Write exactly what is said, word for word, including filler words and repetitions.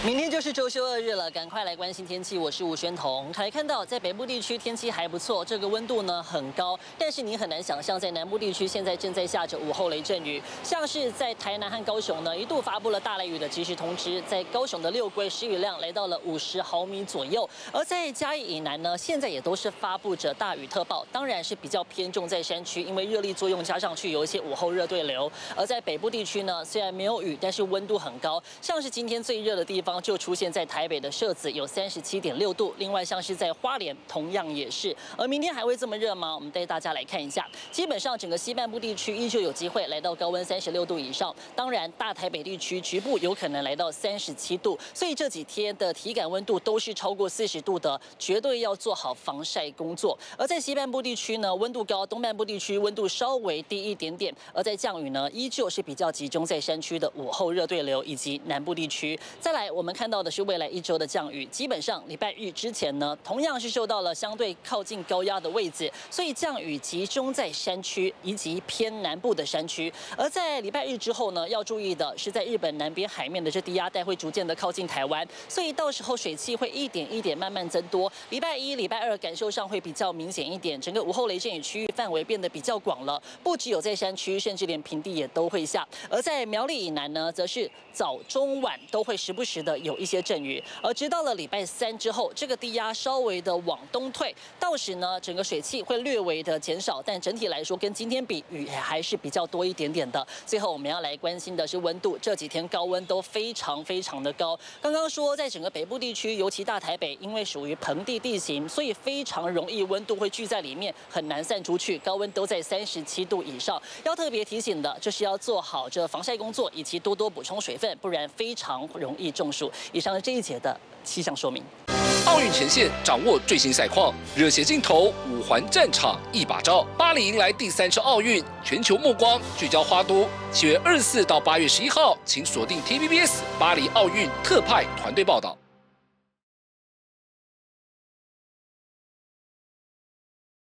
明天就是周休二日了，赶快来关心天气。我是吴宣彤。可以看到，在北部地区天气还不错，这个温度呢很高，但是你很难想象，在南部地区现在正在下着午后雷阵雨，像是在台南和高雄呢，一度发布了大雷雨的即时通知，在高雄的六龟时雨量来到了五十毫米左右，而在嘉义以南呢，现在也都是发布着大雨特报，当然是比较偏重在山区，因为热力作用加上去有一些午后热对流。而在北部地区呢，虽然没有雨，但是温度很高，像是今天最热的地方。就出现在台北的社子有三十七点六度，另外像是在花莲同样也是。而明天还会这么热吗？我们带大家来看一下，基本上整个西半部地区依旧有机会来到高温三十六度以上，当然大台北地区局部有可能来到三十七度，所以这几天的体感温度都是超过四十度的，绝对要做好防晒工作。而在西半部地区呢，温度高，东半部地区温度稍微低一点点，而在降雨呢，依旧是比较集中在山区的午后热对流以及南部地区。再来，我们看到的是未来一周的降雨，基本上礼拜日之前呢，同样是受到了相对靠近高压的位置，所以降雨集中在山区以及偏南部的山区。而在礼拜日之后呢，要注意的是，在日本南边海面的这低压带会逐渐的靠近台湾，所以到时候水汽会一点一点慢慢增多。礼拜一、礼拜二感受上会比较明显一点，整个午后雷阵雨区域范围变得比较广了，不只有在山区，甚至连平地也都会下。而在苗栗以南呢，则是早、中、晚都会时不时的有一些阵雨。而直到了礼拜三之后，这个低压稍微的往东退，到时呢，整个水汽会略微的减少，但整体来说跟今天比，雨还是比较多一点点的。最后我们要来关心的是温度，这几天高温都非常非常的高。刚刚说，在整个北部地区，尤其大台北，因为属于盆地地形，所以非常容易温度会聚在里面，很难散出去，高温都在三十七度以上。要特别提醒的，就是要做好这防晒工作，以及多多补充水分，不然非常容易中暑。以上是这一节的气象说明。 奥运前线掌握最新赛况，热血镜头，五环战场一把照。巴黎迎来第三次奥运，全球目光聚焦花都。七月二十四到八月十一号，请锁定 T V B S 巴黎奥运特派团队报道。